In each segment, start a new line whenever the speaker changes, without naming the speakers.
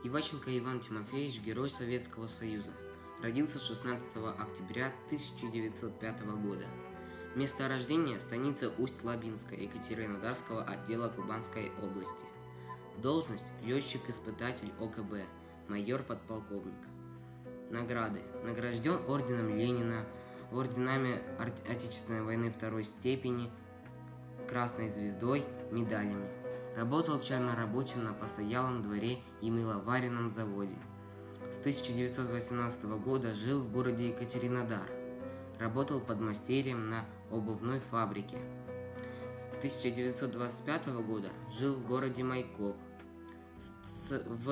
Иващенко Иван Тимофеевич – Герой Советского Союза. Родился 16 октября 1905 года. Место рождения – станица Усть-Лабинская Екатеринодарского отдела Кубанской области. Должность – летчик-испытатель ОКБ, майор-подполковник. Награды. Награжден орденом Ленина, орденами Отечественной войны второй степени, Красной звездой, медалями. Работал чернорабочим на постоялом дворе и мыловаренном заводе. С 1918 года жил в городе Екатеринодар. Работал подмастерьем на обувной фабрике. С 1925 года жил в городе Майкоп. В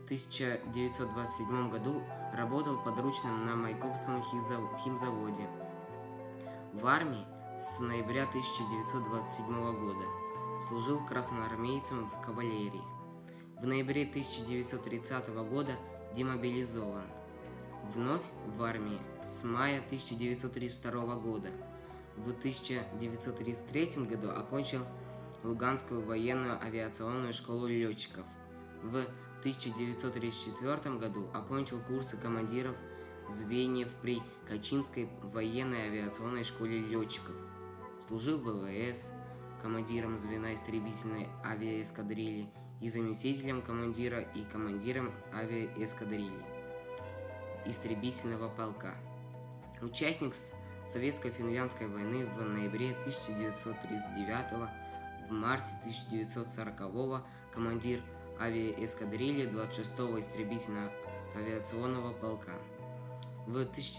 1927 году работал подручным на Майкопском химзаводе. В армии с ноября 1927 года. Служил красноармейцем в кавалерии. В ноябре 1930 года демобилизован. Вновь в армии с мая 1932 года. В 1933 году окончил Луганскую военную авиационную школу летчиков. В 1934 году окончил курсы командиров звеньев при Качинской военной авиационной школе летчиков. Служил в ВВС, командиром звена истребительной авиаэскадрильи и заместителем командира и командиром авиаэскадрильи истребительного полка. Участник Советско-финляндской войны в ноябре 1939, в марте 1940 командир авиаэскадрильи 26-го истребительного авиационного полка. В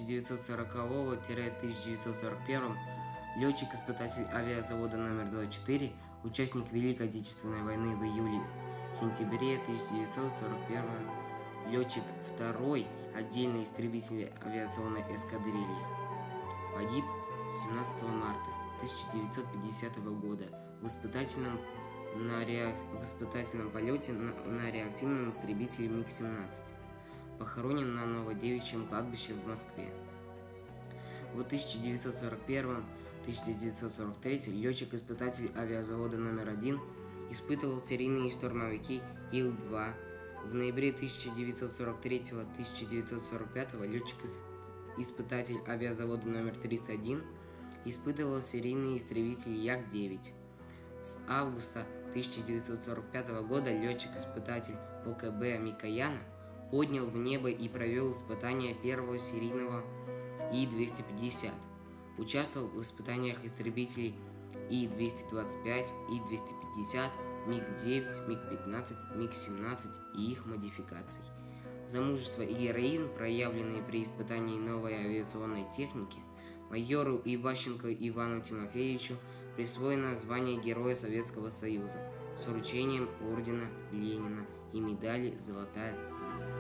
1940-1941 летчик-испытатель авиазавода номер 24, участник Великой Отечественной войны в июле-сентябре 1941, летчик 2-й отдельной истребительной авиационной эскадрильи. Погиб 17 марта 1950 года в испытательном полете на реактивном истребителе МиГ-17. Похоронен на Новодевичьем кладбище в Москве. В 1941-1943 летчик-испытатель авиазавода номер 1 испытывал серийные штурмовики Ил-2. В ноябре 1943-1945 летчик-испытатель авиазавода номер 31 испытывал серийные истребители Як-9. С августа 1945 года летчик-испытатель ОКБ Микояна поднял в небо и провел испытания первого серийного И-250. Участвовал в испытаниях истребителей И-225, И-250, МиГ-9, МиГ-15, МиГ-17 и их модификаций. За мужество и героизм, проявленные при испытании новой авиационной техники, майору Иващенко Ивану Тимофеевичу присвоено звание Героя Советского Союза с вручением ордена Ленина и медали «Золотая звезда».